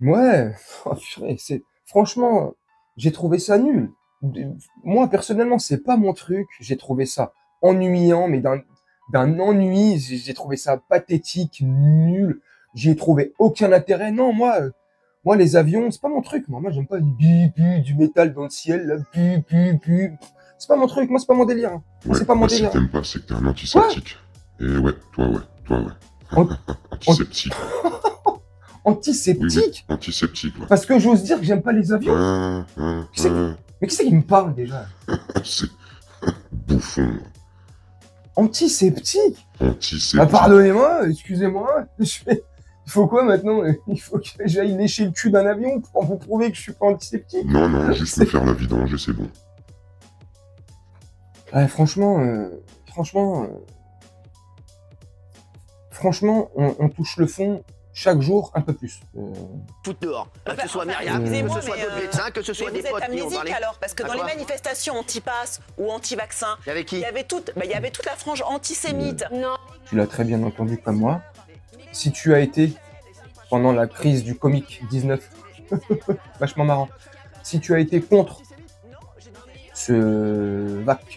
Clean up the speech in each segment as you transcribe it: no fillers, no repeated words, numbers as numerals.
Ouais, oh, purée, franchement, j'ai trouvé ça nul. Moi, personnellement, c'est pas mon truc. J'ai trouvé ça ennuyant, mais d'un ennui. J'ai trouvé ça pathétique, nul. J'y ai trouvé aucun intérêt. Non, moi, les avions, c'est pas mon truc. Moi, j'aime pas du métal dans le ciel, là, C'est pas mon truc. Moi, c'est pas mon délire, hein. Moi, Ouais, c'est pas mon bah si délire. t'aimes pas, c'est que t'es un Quoi? antiseptique. Et ouais, toi ouais, toi ouais. An- an- Antiseptique. Oui, oui, Antiseptique? antiseptique, ouais. Parce que j'ose dire que j'aime pas les avions? Hein, hein, Qui c'est qui- Mais qui c'est qui me parle déjà? c'est bouffon. Antiseptique? Ah, Antiseptique. pardonnez-moi, excusez-moi. Il faut quoi maintenant? Il faut que j'aille lécher le cul d'un avion pour vous prouver que je suis pas antiseptique? Non, non, juste me faire la vidange et c'est bon. Ouais, franchement, on touche le fond chaque jour un peu plus. Foutre dehors. Que ce soit Enfin, Myriam, que excusez-moi, ce soit mais, d'autres médecins, que ce soit mais des vous êtes potes qui ont amnésique parlé. alors, parce que À dans les quoi manifestations anti-pass ou anti-vaccin, Il y avait qui il y avait toute la frange antisémite. Non. Tu l'as très bien entendu comme moi. Si tu as été pendant la crise du Comic 19, vachement marrant. Si tu as été contre ce vac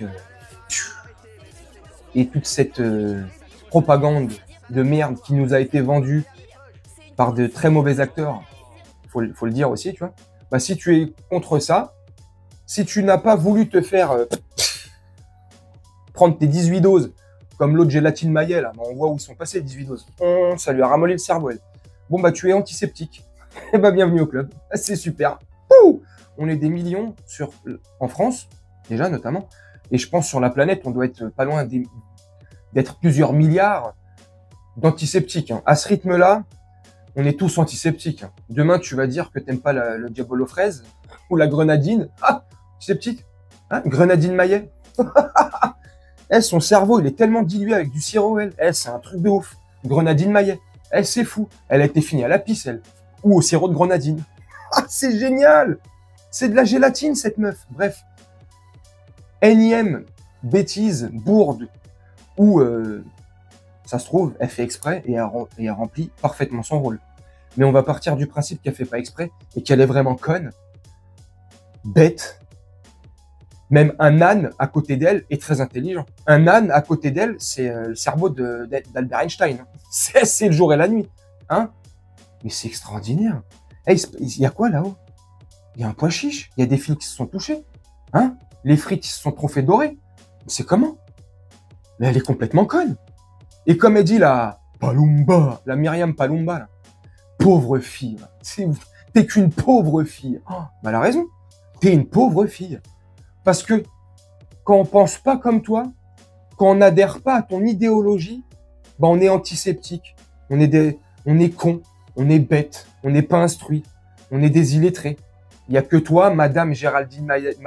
et toute cette propagande de merde qui nous a été vendue par de très mauvais acteurs, faut le dire aussi, tu vois. Bah, si tu es contre ça, si tu n'as pas voulu te faire prendre tes 18 doses, comme l'autre gélatine Maillet, là, bah, on voit où sont passées les 18 doses. Ça lui a ramolli le cerveau, elle. Bon, bah, tu es antiseptique. Eh bah, bienvenue au club. C'est super. Ouh, on est des millions en France, déjà, notamment. Et je pense sur la planète, on doit être pas loin d'être plusieurs milliards d'antiseptiques, hein. À ce rythme-là, on est tous antiseptiques, hein. Demain, tu vas dire que t'aimes pas le diabolo fraise ou la grenadine. Ah, antiseptique, hein, grenadine Maillet. Elle, son cerveau, il est tellement dilué avec du sirop, elle. Elle, c'est un truc de ouf. Grenadine Maillet. Elle, c'est fou. Elle a été finie à la pisse, elle. Ou au sirop de grenadine. Ah, c'est génial! C'est de la gélatine, cette meuf. Bref. Énième bêtise, bourde, où ça se trouve, elle fait exprès et elle remplit parfaitement son rôle. Mais on va partir du principe qu'elle fait pas exprès et qu'elle est vraiment conne, bête. Même un âne à côté d'elle est très intelligent. Un âne à côté d'elle, c'est le cerveau d'Albert Einstein. C'est le jour et la nuit. Hein? Mais c'est extraordinaire. Hey, il y a quoi là-haut? Il y a un pois chiche. Il y a des fils qui se sont touchés. Hein? Les frites qui se sont trop fait dorer. C'est comment? Mais elle est complètement conne. Et comme elle dit la Palumba, la Myriam Palumba, là, pauvre fille. T'es qu'une pauvre fille. Oh, bah elle a raison. T'es une pauvre fille. Parce que quand on pense pas comme toi, quand on n'adhère pas à ton idéologie, bah on est antiseptique, on est con, on est bête, on n'est pas instruit, on est des illettrés. Il y a que toi, Madame Géraldine Maillet,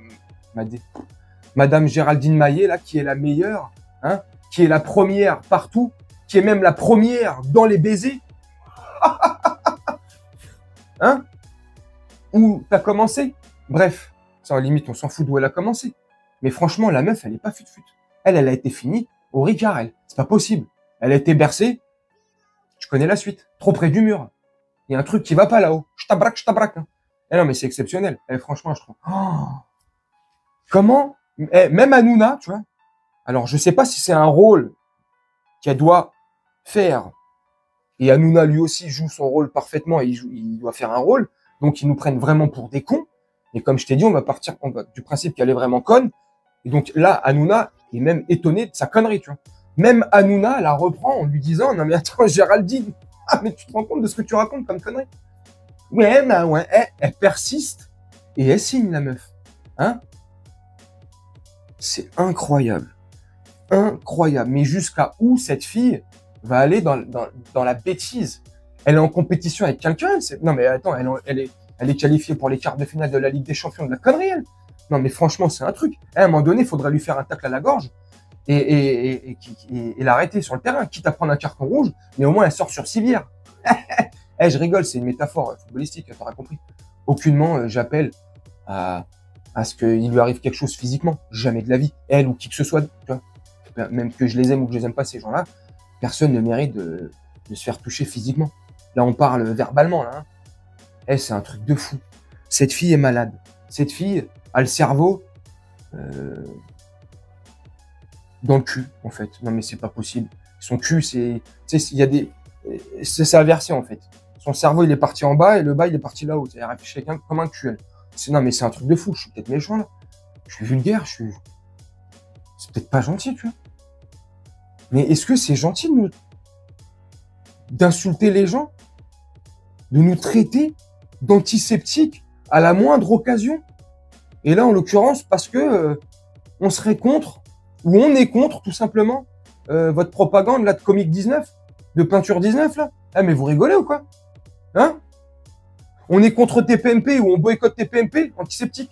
Madame Géraldine Maillet là, qui est la meilleure, hein, qui est la première partout, qui est même la première dans les baisers, hein, où t'as commencé. Bref. Ça, en limite, on s'en fout d'où elle a commencé. Mais franchement, la meuf, elle est pas fut-fut. Elle a été finie au Ricard, elle. C'est pas possible. Elle a été bercée. Tu connais la suite. Trop près du mur. Il y a un truc qui va pas là-haut. Je tabraque. Hein. Eh non, mais c'est exceptionnel. Franchement, je trouve. Oh. Comment? Même Hanouna, tu vois. Alors, je sais pas si c'est un rôle qu'elle doit faire. Et Hanouna, lui aussi, joue son rôle parfaitement. Il doit faire un rôle. Donc, ils nous prennent vraiment pour des cons. Et comme je t'ai dit, on va partir du principe qu'elle est vraiment conne. Et donc là, Hanouna est même étonné de sa connerie, tu vois. Même Hanouna la reprend en lui disant, non mais attends, Géraldine, ah mais tu te rends compte de ce que tu racontes comme connerie? Ouais, bah ouais, elle persiste et elle signe la meuf. Hein? C'est incroyable. Incroyable. Mais jusqu'à où cette fille va aller dans la bêtise? Elle est en compétition avec quelqu'un? Non mais attends, elle est qualifiée pour les quarts de finale de la Ligue des Champions, de la connerie, elle. Non, mais franchement, c'est un truc. À un moment donné, il faudrait lui faire un tacle à la gorge et l'arrêter sur le terrain, quitte à prendre un carton rouge, mais au moins, elle sort sur civière. Je rigole, c'est une métaphore footballistique, t'auras compris. Aucunement, j'appelle à ce qu'il lui arrive quelque chose physiquement. Jamais de la vie. Elle ou qui que ce soit, tu vois. Même que je les aime ou que je les aime pas, ces gens-là, personne ne mérite de se faire toucher physiquement. Là, on parle verbalement, là. Hein. c'est un truc de fou. Cette fille est malade. Cette fille a le cerveau dans le cul, en fait. Non, mais c'est pas possible. Son cul, c'est... Tu sais, il y a des... C'est inversé, en fait. Son cerveau, il est parti en bas et le bas, il est parti là-haut. Elle réfléchit quelqu'un comme un cul, elle. Non, mais c'est un truc de fou. Je suis peut-être méchant, là. Je suis vulgaire, c'est peut-être pas gentil, tu vois. Mais est-ce que c'est gentil d'insulter les gens? De nous traiter d'antiseptiques à la moindre occasion? Et là, en l'occurrence, parce que on serait contre, ou on est contre, tout simplement, votre propagande, là, de Comic 19, de Peinture 19, là. Ah, mais vous rigolez ou quoi? Hein? On est contre TPMP ou on boycotte TPMP, antiseptique?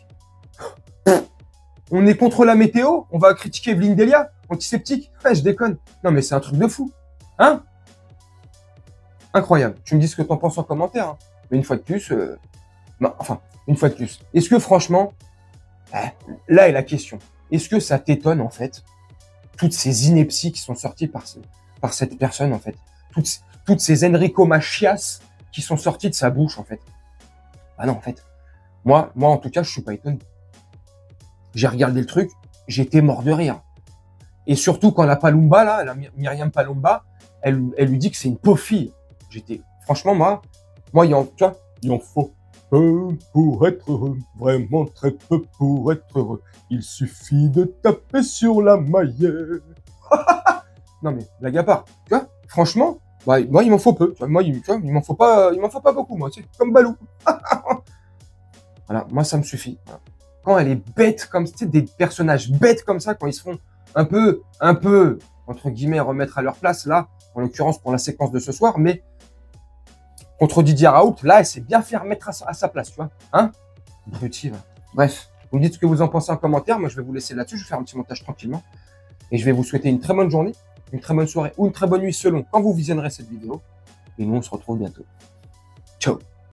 On est contre la météo, on va critiquer Evelyne Delia, antiseptique? Ouais, je déconne. Non, mais c'est un truc de fou. Hein? Incroyable. Tu me dis ce que t'en penses en commentaire. Hein. Mais une fois de plus, une fois de plus. Est-ce que franchement, là est la question. Est-ce que ça t'étonne, en fait, toutes ces inepties qui sont sorties par cette personne, en fait? Toutes ces Enrico Macias qui sont sorties de sa bouche, en fait. Ah non, en fait. Moi, en tout cas, je suis pas étonné. J'ai regardé le truc, j'étais mort de rire. Et surtout quand la Palumba, là, la Myriam Palumba, elle lui dit que c'est une pauvre fille. Franchement, moi, il en faut peu pour être heureux, vraiment très peu pour être heureux. Il suffit de taper sur la maillette. Non mais, blague à part, tu vois, franchement, moi, il m'en faut peu. Tu vois, moi, il m'en faut pas beaucoup, moi, tu sais, comme Balou. Voilà, moi, ça me suffit. Voilà. Quand elle est bête comme, tu sais, des personnages bêtes comme ça, quand ils se font un peu, entre guillemets, remettre à leur place, là, en l'occurrence pour la séquence de ce soir, mais contre Didier Raoult, là, elle s'est bien fait remettre à sa place, tu vois. Hein? Brutive. Bref, vous me dites ce que vous en pensez en commentaire. Moi, je vais vous laisser là-dessus. Je vais faire un petit montage tranquillement. Et je vais vous souhaiter une très bonne journée, une très bonne soirée ou une très bonne nuit selon quand vous visionnerez cette vidéo. Et nous, on se retrouve bientôt. Ciao!